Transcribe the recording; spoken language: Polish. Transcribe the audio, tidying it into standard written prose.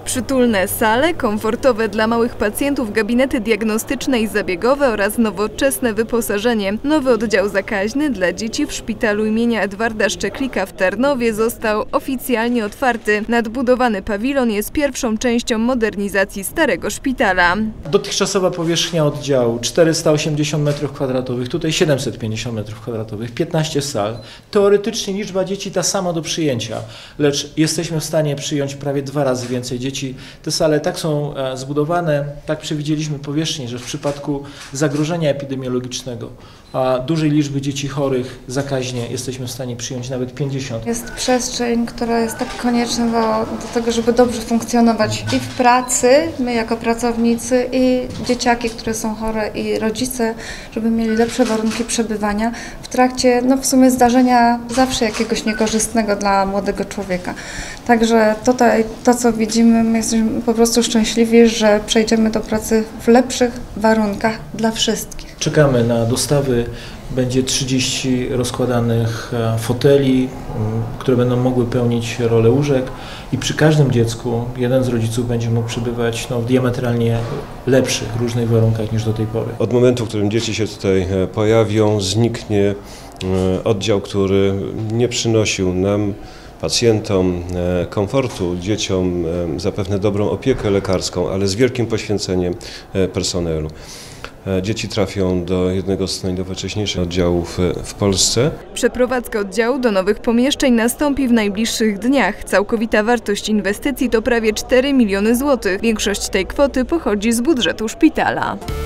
Przytulne sale, komfortowe dla małych pacjentów gabinety diagnostyczne i zabiegowe oraz nowoczesne wyposażenie. Nowy oddział zakaźny dla dzieci w szpitalu imienia Edwarda Szczeklika w Tarnowie został oficjalnie otwarty. Nadbudowany pawilon jest pierwszą częścią modernizacji starego szpitala. Dotychczasowa powierzchnia oddziału 480 m2, tutaj 750 m2, 15 sal. Teoretycznie liczba dzieci ta sama do przyjęcia, lecz jesteśmy w stanie przyjąć prawie 2 razy więcej dzieci. Te sale tak są zbudowane, tak przewidzieliśmy powierzchnię, że w przypadku zagrożenia epidemiologicznego, a dużej liczby dzieci chorych zakaźnie jesteśmy w stanie przyjąć nawet 50. Jest przestrzeń, która jest tak konieczna do tego, żeby dobrze funkcjonować i w pracy, my jako pracownicy, i dzieciaki, które są chore, i rodzice, żeby mieli lepsze warunki przebywania w trakcie, w sumie zdarzenia zawsze jakiegoś niekorzystnego dla młodego człowieka. Także tutaj to, co widzimy, my jesteśmy po prostu szczęśliwi, że przejdziemy do pracy w lepszych warunkach dla wszystkich. Czekamy na dostawy. Będzie 30 rozkładanych foteli, które będą mogły pełnić rolę łóżek i przy każdym dziecku jeden z rodziców będzie mógł przebywać w diametralnie lepszych, różnych warunkach niż do tej pory. Od momentu, w którym dzieci się tutaj pojawią, zniknie oddział, który nie przynosił nam, pacjentom, komfortu, dzieciom, zapewne dobrą opiekę lekarską, ale z wielkim poświęceniem personelu. Dzieci trafią do jednego z najnowocześniejszych oddziałów w Polsce. Przeprowadzka oddziału do nowych pomieszczeń nastąpi w najbliższych dniach. Całkowita wartość inwestycji to prawie 4 miliony złotych. Większość tej kwoty pochodzi z budżetu szpitala.